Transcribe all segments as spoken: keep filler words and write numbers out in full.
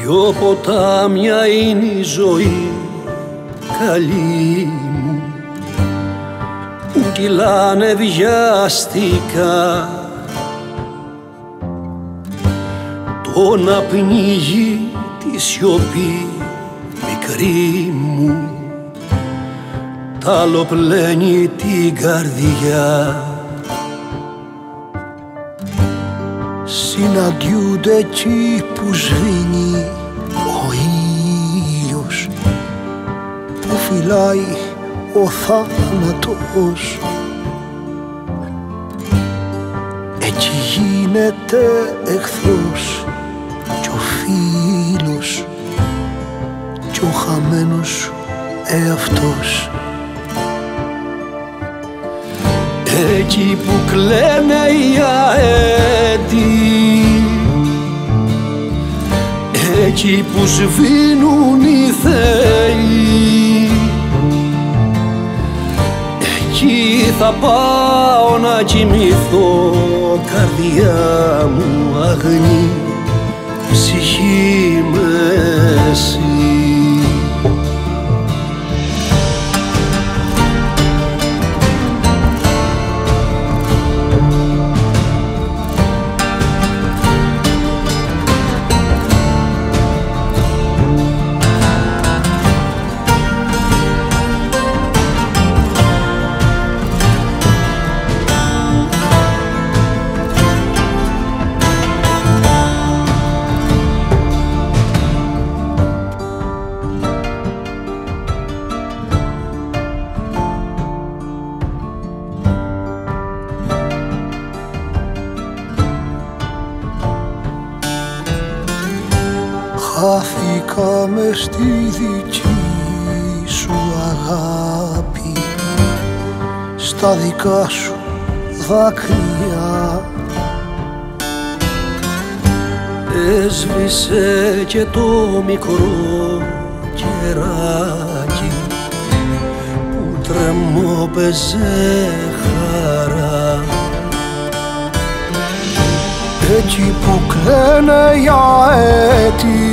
Δυο ποτάμια είναι η ζωή, καλή μου, που κυλάνε βιαστικά. Το να πνίγει τη σιωπή μικρή μου, τ' άλλο πλένει την καρδιά. Συναντιούνται εκεί που σβήνει ο ήλιος, που φυλάει ο θάνατος. Εκεί γίνεται εχθρός κι ο φίλος κι ο χαμένος εαυτός. Εκεί που κλαίνε οι αέτοι, εκεί που σβήνουν οι θεοί, εκεί θα πάω να κοιμηθώ, καρδιά μου αγνή, ψυχή με εσύ. Χάθηκα μες στη δική σου αγάπη, στα δικά σου δάκρυα. Έσβησε και το μικρό κεράκι που τρεμόπαιζε χαρά. Εκεί που κλαίνε οι αέτοι,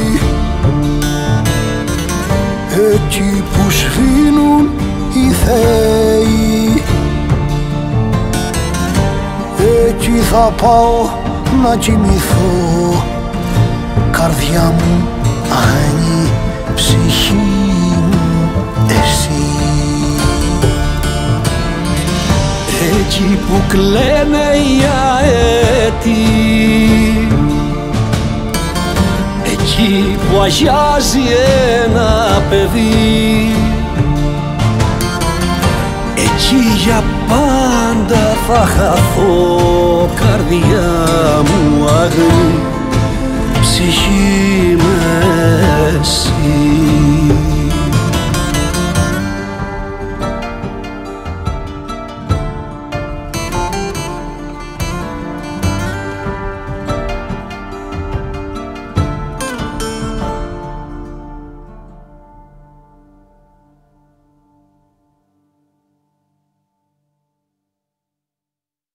εκεί που σβήνουν οι θεοί, εκεί θα πάω να κοιμηθώ, καρδιά μου αγνή, ψυχή μου εσύ. Εκεί που κλαίνε οι αέτοι, εκεί που αγιάζει ένα παιδί, εκεί για πάντα θα χαθώ, καρδιά μου αγνή, ψυχή με εσύ.